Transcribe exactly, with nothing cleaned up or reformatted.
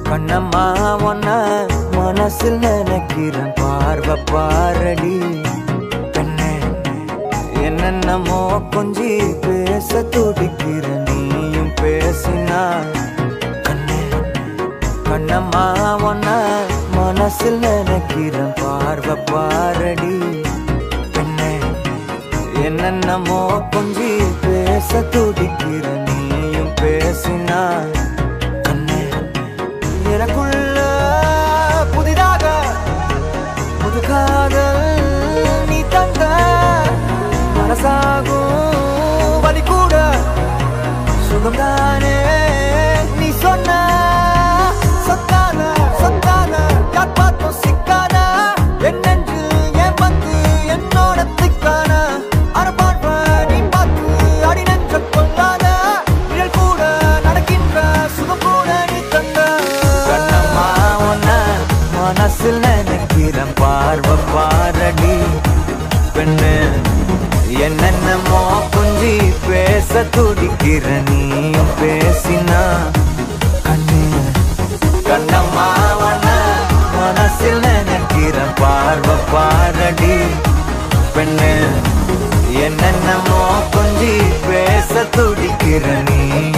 கண்ணம்மா ஒன்ன மனசில் நினைக்கிறேன் பார்வை பாரடி பெண்ணே என்னென்னமோ கொஞ்சி பேச துடிக்கிற நீயும் பேசினா கண்ணே கண்ணம்மா ஒன்ன மனசில் நினைக்கிறேன் பார்வை பாரடி பெண்ணே என்னென்னமோ கொஞ்சி பேச துடிக்கிற நீயும் பேசினா எனக்குள்ள புதிதாக புது காதல் நீ தந்த மனசாகும் வலி கூட சுகம்தானே நீ சொன்ன சொத்தான சொத்தான யார் பார்த்தும் சிக்கான என் நெஞ்சு என் பத்து என்னோட திக்கான அரபாட்ப நீ பார்த்து அடி நெஞ்ச கொள்ளாத நிழல் கூட நடக்கின்ற சுகம் கூட நீ தந்த மனசில் நினைக்கிறேன் பார்வை பாரடி பெண்ணு என்னென்னமோ கொஞ்சி பேச துடிக்கிற நீயும் பேசினா கண்ணு கண்ணம்மா மனசில் நினைக்கிறேன் பார்வை பாரடி பெண்ணு என்னென்னமோ கொஞ்சி பேச துடிக்கிற நீ